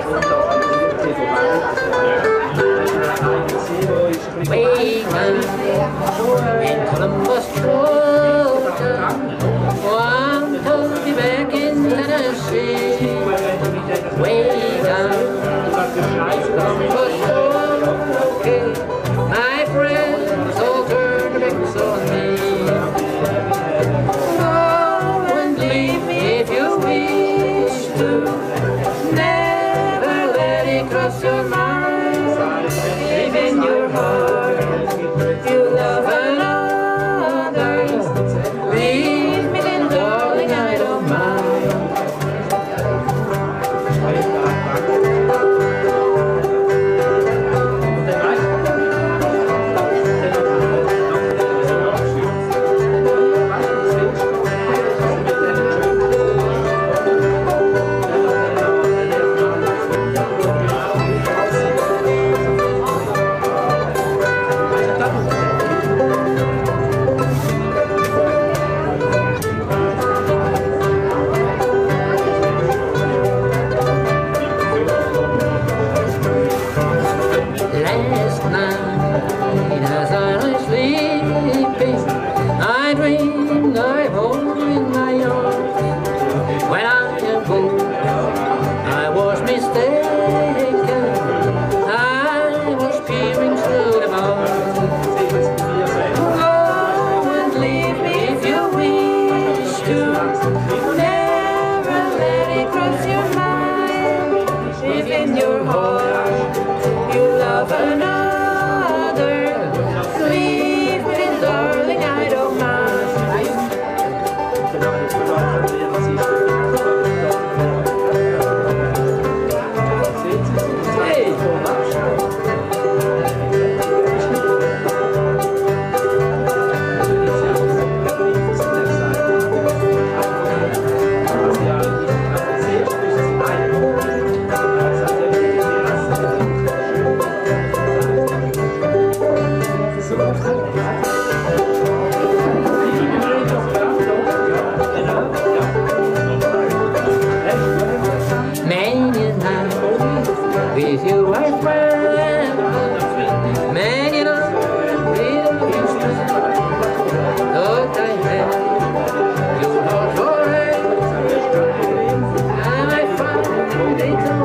in Columbus, Georgia, one to be back in Tennessee. Way down Columbus, Stockade, my friends all turn their backs on me. Go and leave me if you wish to. Never let it cross your mind. If in your heart you love another, leave me then, darling, I don't mind. Last night, as I was sleeping, I dreamed I hold you in my arms. When I awoke, I was mistaken. I was peering through the bars. Go and leave me if you wish to. Never let it cross your mind. If in your heart you love another, leave me then, darling, I don't mind. Hey. Many a night with you I friend, many a night with you stand. Thought I had you not forever, and I found it all.